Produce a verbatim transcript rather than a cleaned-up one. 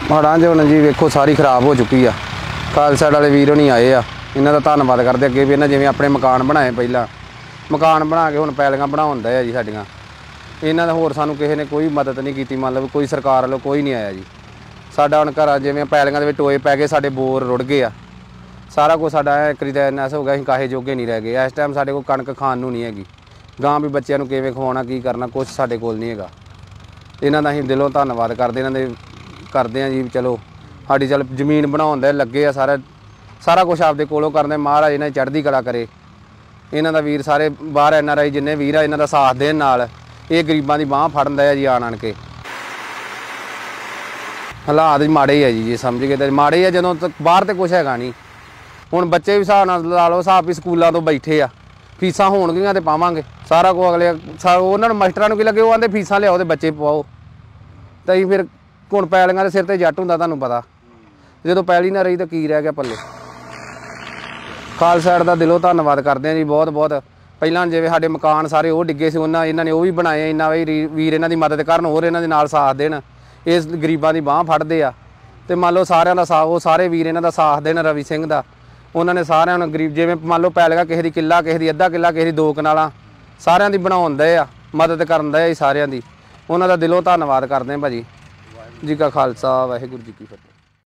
ਮਾੜਾਂ जो जी वेखो सारी खराब हो चुकी आ। खालसा वाले वीर नहीं आए आ, इन्हां दा धन्नवाद करदे अगे भी इन्हां जिवें अपने मकान बनाए पहला मकान बना के हुण पैलियां बनाउण दे आ जी साडियां। इन्हां दा होर सानूं किसी ने कोई मदद नहीं कीती, मतलब कोई सरकार वालों कोई नहीं आया जी। साडा हुण घर जिवें पैलियां दे विच टोए पै गए, साडे बोर रुड़ गए आ, सारा कुछ साडा एक वारी तां इन्ना हो गया असीं काहे जोगे नहीं रह गए। इस टाइम साडे कोल कणक खाण नूं नहीं हैगी, गां भी बच्चों नूं किवें खवाउणा की करना कुछ साडे कोल नहीं हैगा। इन्हां दा असीं दिलों धन्नवाद करदे इन्हां दे करदे आ जी। चलो साडी चल जमीन बनाउण दे लगे आ, सारा सारा कुछ आपदे कोलों करदे। महाराज इन्हां दी चढ़दी कला करे, इन्हां दा वीर सारे बाहर एन आर आई जिन्ने वीर आ इन्हां दा साथ देण नाल ये गरीबां दी बांह फड़न दे जी आण आण के। हालात माड़े ही है जी, जी समझ गए तो माड़े ही है। जदों तक बाहर तो कुछ हैगा नहीं, हुण बच्चे भी हिसाब नाल ला लो, हिसाब भी स्कूलों तो बैठे आ, फीसां होणगीआं ते पावांगे सारा कुछ। अगले उन्हां नूं मास्टरां नूं की लगे, वो आंदे फीसां लिआओ ते बच्चे पवाओ। तो असीं फिर हुण पैलियां दे सिर ते जट हुंदा, तुहानूं पता जदों पैली ना रही तो की रह गया पल्ले। खालसा दा दिलों धन्नवाद करदे जी बहुत बहुत। पहिलां जिवें साडे मकान सारे वो डिगे सी, उन्हां इन्हां ने वो भी बनाए। इन्ना भी वीर इन्हां दी मदद करन, होर इन्हां दे नाल साथ देण, इस गरीबां दी बांह फड़दे आ। ते मान लो सारिआं दा साथ, वो सारे वीर इन्हां दा साथ देण, रवि सिंह दा उन्होंने सारिआं नूं गरीब जिवें मान लो पैलियां किसी दी किला, किसी दी अद्धा किला, किसी दी दो कनालां, सारिआं दी बनाउण दे आ, मदद करन दे आ सारिआं दी। उन्हां दा दिलों धन्नवाद करदे भाजी। जी का खालसा वाहिगुरू जी की फतेह।